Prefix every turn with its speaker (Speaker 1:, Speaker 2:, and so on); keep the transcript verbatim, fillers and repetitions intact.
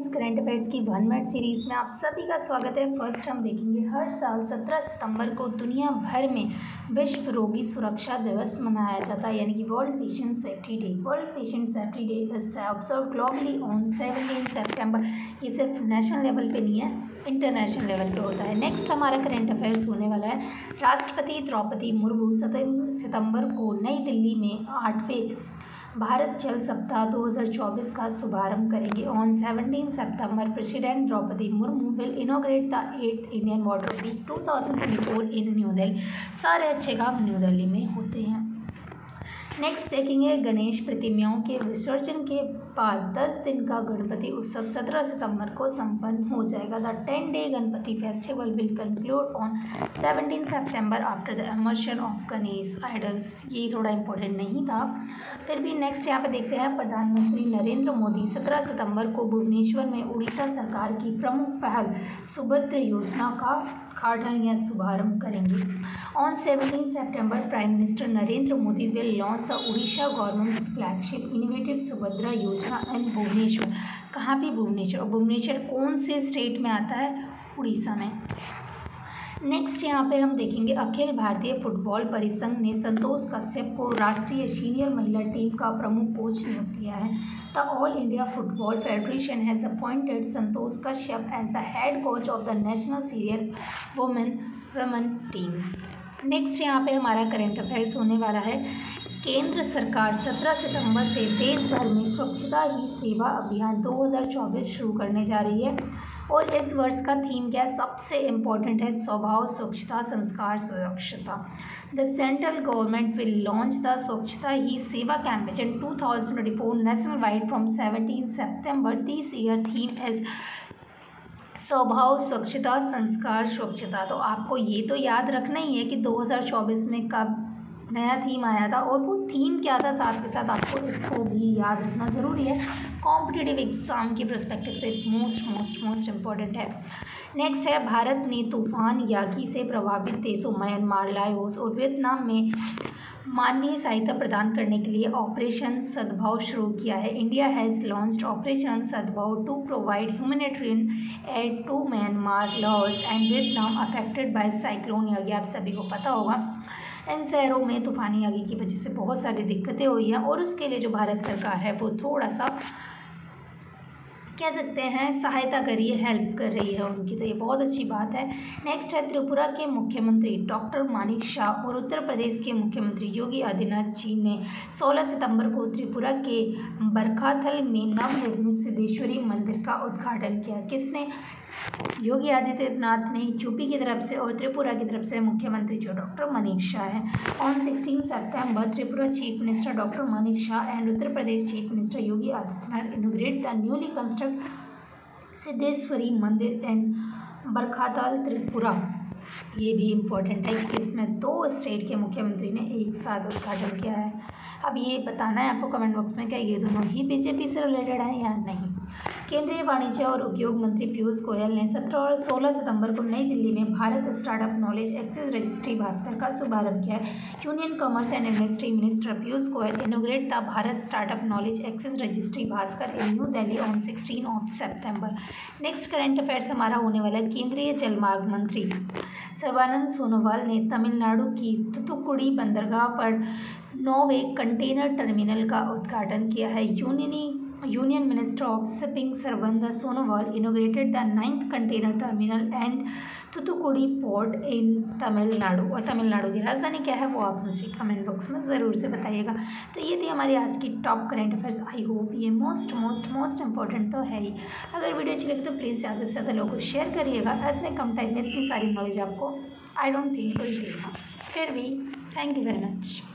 Speaker 1: Current affairs की one minute series में आप सभी का स्वागत है। फर्स्ट हम देखेंगे हर साल सत्रह सितंबर को दुनिया भर में विश्व रोगी सुरक्षा दिवस मनाया जाता है, यानी कि world patient safety day. World patient safety day is observe globally on seventeen September. ये सिर्फ नेशनल लेवल पे नहीं है, इंटरनेशनल लेवल पे होता है। नेक्स्ट हमारा करंट अफेयर्स होने वाला है। राष्ट्रपति द्रौपदी मुर्मू सितंबर को नई दिल्ली में आठवें भारत जल सप्ताह दो हज़ार चौबीस का शुभारंभ करेंगे। On seventeen September president Droupadi Murmu will inaugurate the eighth Indian water week two thousand twenty four in New Delhi. सारे अच्छे काम न्यू दिल्ली में होते हैं। नेक्स्ट देखेंगे गणेश प्रतिमाओं के विसर्जन के बाद दस दिन का गणपति उत्सव सत्रह सितंबर को संपन्न हो जाएगा। The ten day Ganpati festival will conclude on seventeen September after the immersion of Ganesh idols. ये थोड़ा इंपॉर्टेंट नहीं था, फिर भी नेक्स्ट यहाँ पे देखते हैं। प्रधानमंत्री नरेंद्र मोदी सत्रह सितंबर को भुवनेश्वर में उड़ीसा सरकार की प्रमुख पहल सुभद्र योजना का उद्घाटन या शुभारंभ करेंगे। On seventeen September prime minister Narendra Modi will launch the Odisha government flagship innovative Subhadra Yojana in Bhubaneswar. कहाँ पे? भुवनेश्वर। भुवनेश्वर कौन से स्टेट में आता है? उड़ीसा में। नेक्स्ट यहाँ पे हम देखेंगे अखिल भारतीय फुटबॉल परिसंघ ने संतोष कश्यप को राष्ट्रीय सीनियर महिला टीम का प्रमुख कोच नियुक्त किया है। The All India Football Federation has appointed Santosh Kashyap as the head coach of the national senior women women teams. Next यहाँ पे हमारा करंट अफेयर्स होने वाला है। केंद्र सरकार सत्रह सितंबर से देश भर में स्वच्छता ही सेवा अभियान दो हज़ार चौबीस शुरू करने जा रही है और इस वर्ष का थीम क्या है? सबसे इम्पोर्टेंट है स्वभाव स्वच्छता संस्कार सुरक्षता। The central government will launch the Swachhata Hi Seva campaign two thousand twenty four national wide from seventeen September. This year theme is Swabhav स्वच्छता संस्कार स्वच्छता। तो आपको ये तो याद रखना ही है कि दो हज़ार चौबीस में कब नया थीम आया था और वो थीम क्या था, साथ के साथ आपको इसको भी याद रखना ज़रूरी है। कॉम्पिटिटिव एग्ज़ाम के पर्सपेक्टिव से मोस्ट मोस्ट मोस्ट इम्पॉर्टेंट है। नेक्स्ट है भारत ने तूफान यागी से प्रभावित देशों म्यांमार, लाओस और वियतनाम में मानवीय सहायता प्रदान करने के लिए ऑपरेशन सद्भाव शुरू किया है। India has launched operation Sadbhav to provide humanitarian aid to Myanmar, Laos and Vietnam affected by cyclone Yagi. आप सभी को पता होगा इन शहरों में तूफानी आगी की वजह से बहुत सारी दिक्कतें हुई हैं और उसके लिए जो भारत सरकार है वो थोड़ा सा कह सकते हैं सहायता करिए, हेल्प कर रही है उनकी, तो ये बहुत अच्छी बात है। नेक्स्ट है त्रिपुरा के मुख्यमंत्री डॉक्टर मानिक शाह और उत्तर प्रदेश के मुख्यमंत्री योगी आदित्यनाथ जी ने सोलह सितंबर को त्रिपुरा के बरखाथल में नवनिर्मित सिद्धेश्वरी मंदिर का उद्घाटन किया। किसने? योगी आदित्यनाथ ने यूपी की तरफ से और त्रिपुरा की तरफ से मुख्यमंत्री जो डॉक्टर मानिक शाह है। On sixteen September Tripura chief minister doctor Manik Saha and Uttar Pradesh chief minister Yogi Adityanath inaugurate the newly construct Siddheshwari mandir in बरखाताल Tripura. ये भी इम्पोर्टेंट है कि इसमें दो स्टेट के मुख्यमंत्री ने एक साथ उद्घाटन किया है। अब ये बताना है आपको कमेंट बॉक्स में क्या ये दोनों ही बीजेपी से रिलेटेड है या नहीं। केंद्रीय वाणिज्य और उद्योग मंत्री पीयूष गोयल ने सत्रह और सोलह सितंबर को नई दिल्ली में Bharat startup knowledge access registry Bhaskar का शुभारंभ किया है। Union commerce and industry minister Piyush Goyal inaugurate the Bharat startup knowledge access registry Bhaskar in New Delhi on sixteen of September. Next current affairs हमारा होने वाला है। केंद्रीय जलमार्ग मंत्री सर्बानंद सोनोवाल ने तमिलनाडु की तुतुकुड़ी बंदरगाह पर नौवे कंटेनर टर्मिनल का उद्घाटन किया है। यूनियनी union minister of shipping Sarbananda Sonowal inaugurated the ninth container terminal and Thoothukudi port in Tamil Nadu. और तमिलनाडु की राजधानी क्या है वो आप मुझे कमेंट बॉक्स में ज़रूर से बताइएगा। तो ये थी हमारी आज की top current affairs. I hope ये मोस्ट मोस्ट मोस्ट इंपॉर्टेंट तो है ही। अगर वीडियो अच्छी लगी तो प्लीज़ ज़्यादा से ज़्यादा लोगों को शेयर करिएगा। इतने कम टाइम में इतनी सारी नॉलेज आपको आई डोंट थिंक कोई देगा। फिर भी थैंक यू वेरी मच।